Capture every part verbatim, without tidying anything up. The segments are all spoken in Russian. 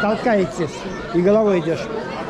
толкаетесь и головой идешь.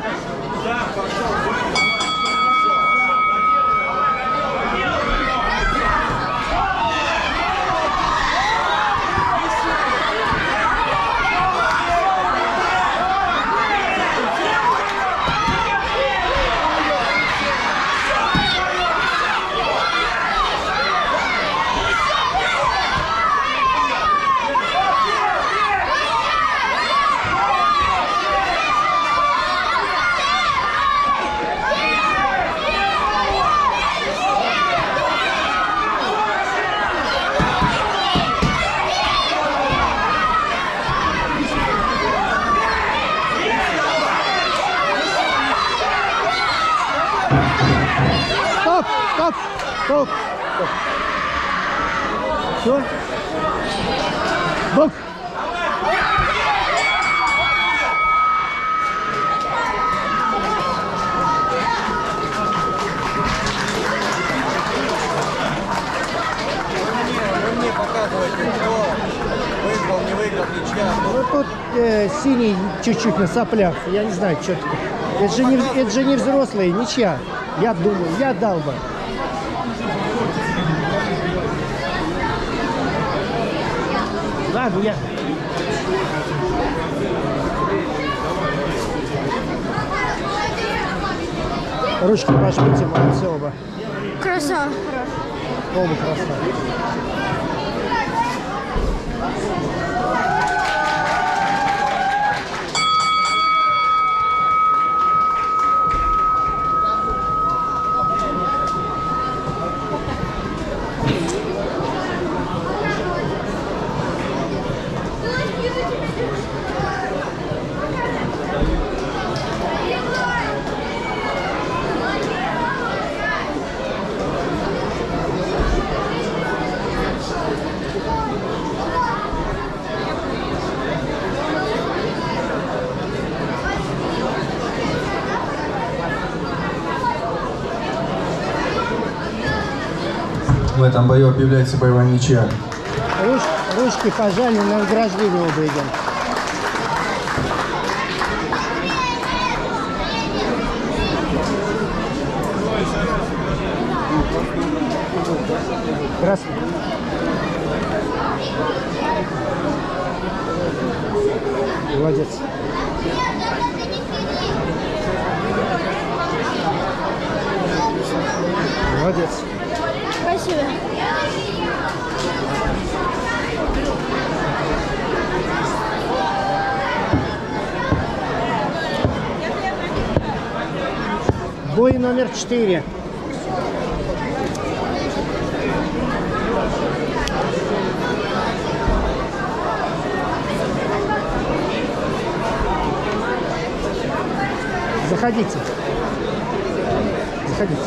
Стоп, стоп, стоп, стоп. Все. Бок. Вы мне показываете, кто выиграл, не выиграл, ничья. Ну тут э, синий чуть-чуть на соплях. Я не знаю, что такое. Это же не, это же не взрослые, ничья. Я думаю, я дал бы. Ладно, я... Ручки пожмите, молодцы оба. Красава. Оба красавцы. В этом бою объявляется боевая ничья. Руч, ручки пожали, на награждение оба идем. Красный. Молодец. Молодец. Спасибо. Бой номер четыре. Заходите. Заходите.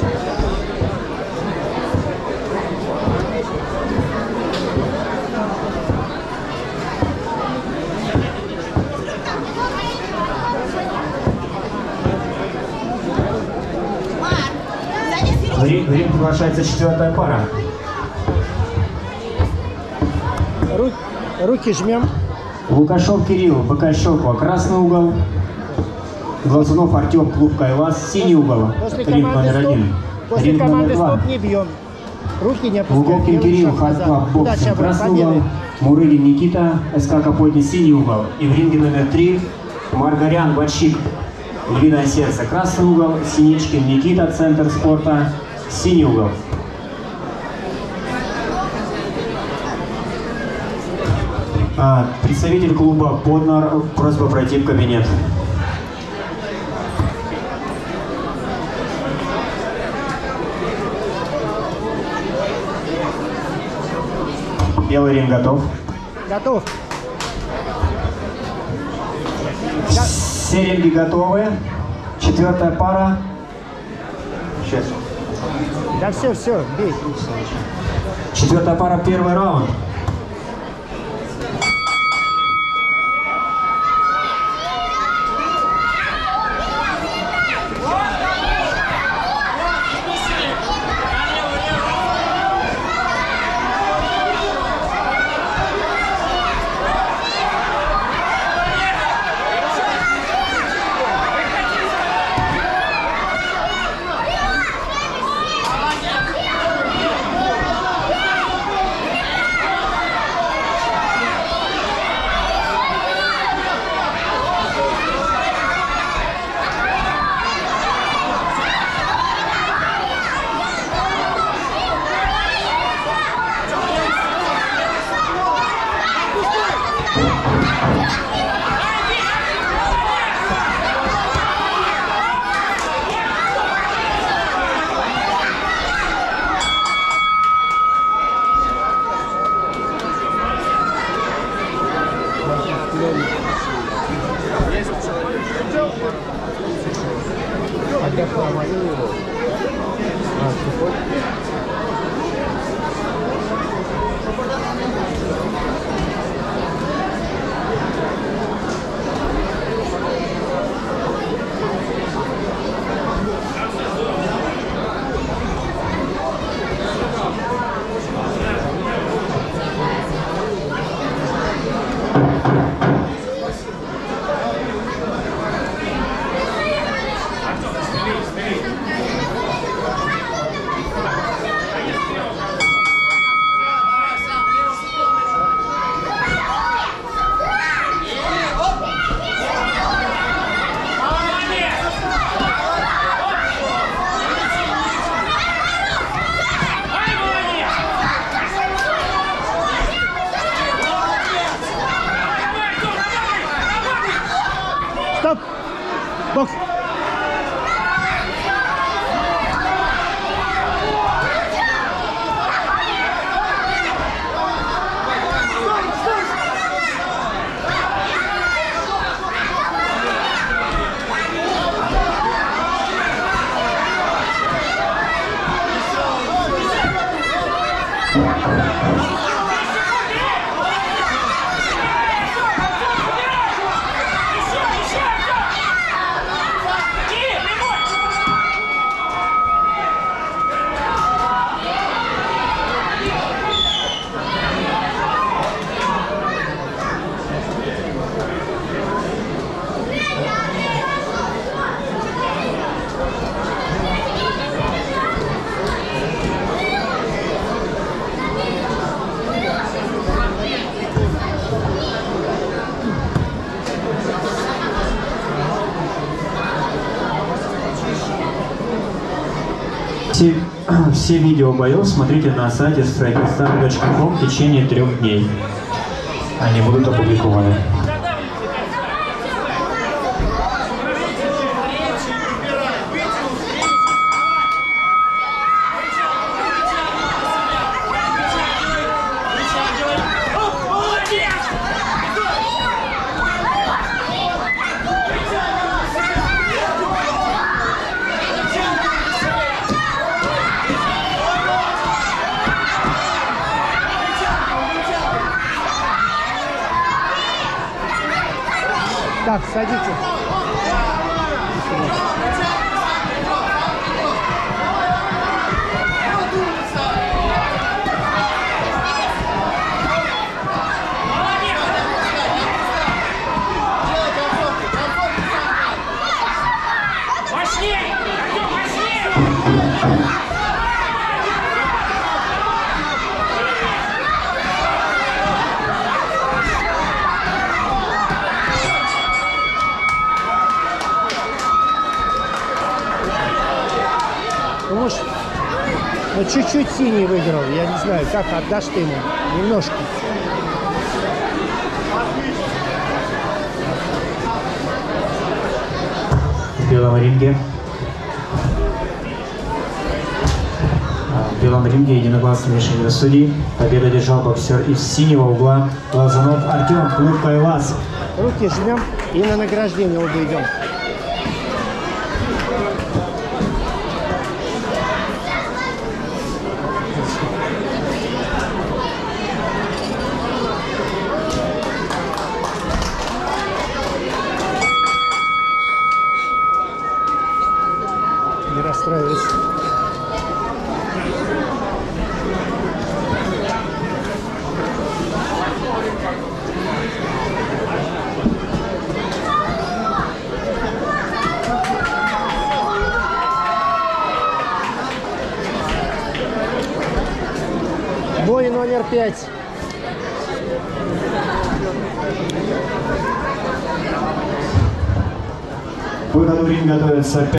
В ринг, в ринг приглашается четвертая пара. Ру, руки жмем. Лукашов Кирилл, БК Щелкова, красный угол. Глазунов Артем, клуб Кайлас, синий угол. После Ринг команды номер стоп, один. после Ринг команды номер два. стоп не бьем. Руки не опускаем. Луговкин делаем Кирилл, шаг Хардклаб, назад. Удачи, боксинг, красный победы. угол. Мурыгин Никита, СК Капотни, синий угол. И в ринге номер три Маргарян Бачик, Львиное сердце, красный угол. Синичкин Никита, центр спорта, синий угол. А, представитель клуба Поднар, просьба пройти в кабинет. Белый ринг готов. Готов. Все ринги готовы. Четвертая пара. Сейчас. Да все, все, бей. Четвертая пара, первый раунд. Стоп! Бокс! Все, все видео боев смотрите на сайте страйкстар точка ком в течение трех дней. Они будут опубликованы. Так, садитесь. Ну, может, ну, чуть-чуть синий выиграл. Я не знаю, как отдашь ты ему. Немножко. В белом ринге. В белом ринге единогласное решение судей. Победу держал боксер из синего угла Лазанов Артем, клуб Кайлас. Руки жмем и на награждение оба идем. Не расстраивайся. Бой номер пять. К выходу в ринг готовится